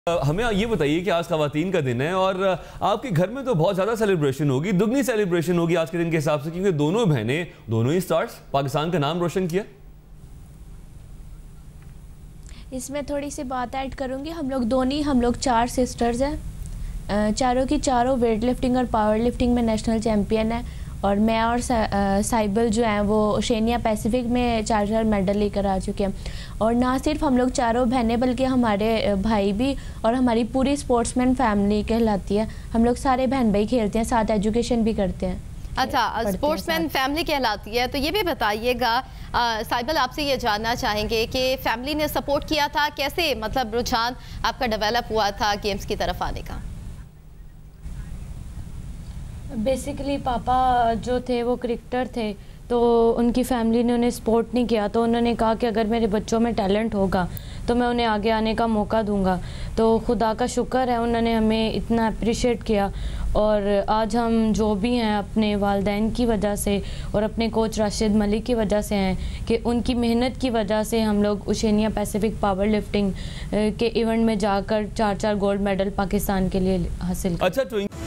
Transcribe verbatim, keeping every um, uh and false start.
हमें ये बताइए कि आज ख़वातीन का दिन है और आपके घर में तो बहुत ज़्यादा सेलिब्रेशन होगी, दुगनी सेलिब्रेशन होगी आज के दिन के हिसाब से, क्योंकि दोनों बहनें, दोनों ही स्टार्स पाकिस्तान का नाम रोशन किया। इसमें थोड़ी सी बात ऐड करूंगी। हम लोग दोनों हम लोग चार सिस्टर्स हैं, चारों की चारों वेट लिफ्टिंग और पावर लिफ्टिंग में नेशनल चैम्पियन है। और मैं और साइबल जो हैं वो ओशेनिया पैसिफिक में चार चार मेडल लेकर आ चुके हैं। और ना सिर्फ हम लोग चारों बहनें बल्कि हमारे भाई भी और हमारी पूरी स्पोर्ट्समैन फैमिली कहलाती है। हम लोग सारे बहन भाई खेलते हैं, साथ एजुकेशन भी करते हैं। अच्छा, स्पोर्ट्समैन फैमिली कहलाती है। तो ये भी बताइएगा साइबल, आपसे ये जानना चाहेंगे कि फैमिली ने सपोर्ट किया था, कैसे मतलब रुझान आपका डेवलप हुआ था गेम्स की तरफ आने का? बेसिकली पापा जो थे वो क्रिकेटर थे, तो उनकी फैमिली ने उन्हें सपोर्ट नहीं किया। तो उन्होंने कहा कि अगर मेरे बच्चों में टैलेंट होगा तो मैं उन्हें आगे आने का मौका दूंगा। तो खुदा का शुक्र है उन्होंने हमें इतना अप्रिशिएट किया। और आज हम जो भी हैं अपने वालिदैन की वजह से और अपने कोच राशिद मलिक की वजह से हैं कि उनकी मेहनत की वजह से हम लोग ओशेनिया पैसिफिक पावर लिफ्टिंग के इवेंट में जाकर चार चार गोल्ड मेडल पाकिस्तान के लिए हासिल कर। अच्छा,